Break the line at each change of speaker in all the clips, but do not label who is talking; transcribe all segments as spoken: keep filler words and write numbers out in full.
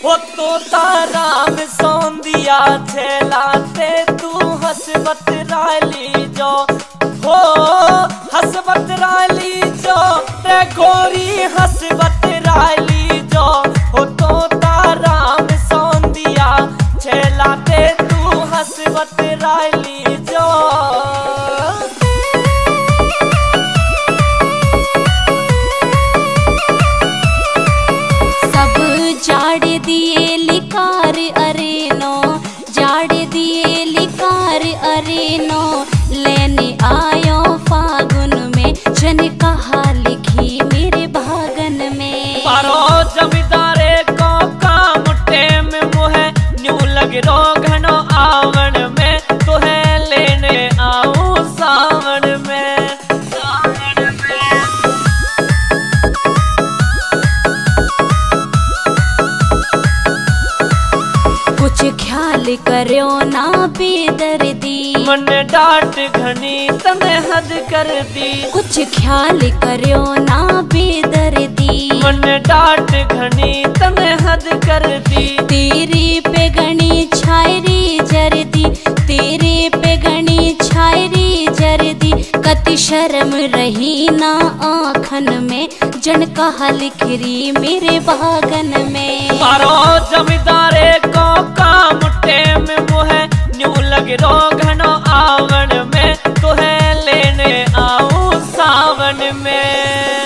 हो तो ताराम सौंदिया छेलाते तू हसबत राली जो हो हसबत राली जो ते गोरी हसबत राली जो हो तो ताराम सौंदिया छेलाते तू हसबत राली जो।
जाड़ दिए लिकार अरेनो जाड़ दिए लिकार अरेनो लेने आयो फागुन में जन कहा लिखी मेरे भागन में।
पारो जमींदारे को काम टेम मुहे न्यू लग रो घनो आवन में तो है लेने आऊं सावन में सावन में।
कुछ ख्याल करो ना बेदर्दी
मन डांट घनी तने हद कर दी।
कुछ ख्याल करो ना बेदर्दी
मन डांट घनी तने हद कर दी।
तेरे पे गणी छायरी जर्दी तेरे पे गणी छायरी जर्दी कति शर्म रही ना आँखन में जन कहा लिखरी मेरे बागन में।
मारो जमींदारे को काम टेम मुहे न्यू लग रो घनो आवन में तो है लेने आऊं सावन में।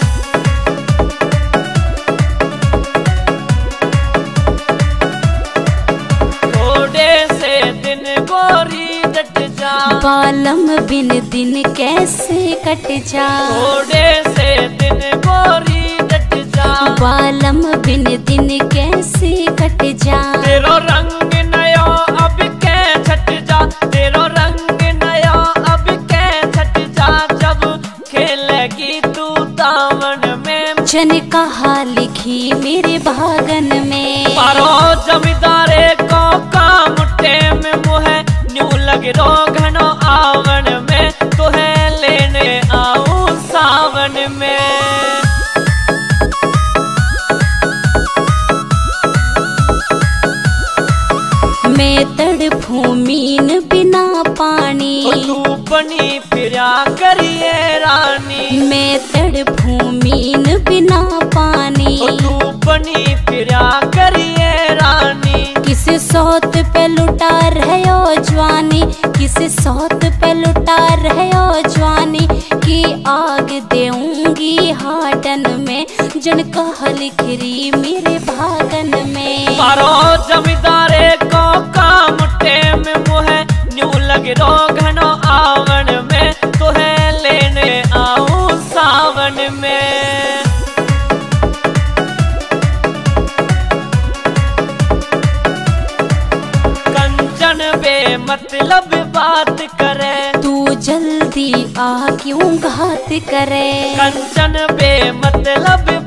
थोड़े से दिन गोरी डट जा
बालम बिन दिन कैसे कट जा।
थोड़े से दिन गोरी डट जा
बालम बिन दिन कैसे कट जा।
तेरो रंग नया अब के छट जा तेरो रंग नया अब के छट जा जब खेलेगी तू दामन में
जन कहा लिखी मेरे भागन में।
पारो जमींदारे को काम टेम मुहे न्यू लग रो घनो आवन में तो है लेने आऊं सावन में।
मैं तड़फूं मीन बिना पानी
तू बनी फिरा करिए रानी।
मैं तड़फूं मीन बिना पानी
तू बनी फिरा करिए रानी।
किस सौत पे लुटा रहो जवानी किस सौत पे लुटा रहो जवानी की आग देऊंगी हाटन में जन कहा लिखरी मेरे भागन में।
मारो जमींदारे को काम टेम मुहे न्यू लग रो घनो आवन में तो है लेने आऊं सावन में। कंचन बे मतलब बात करे
तू जल्दी आ क्यों घात करे।
कंचन बे मतलब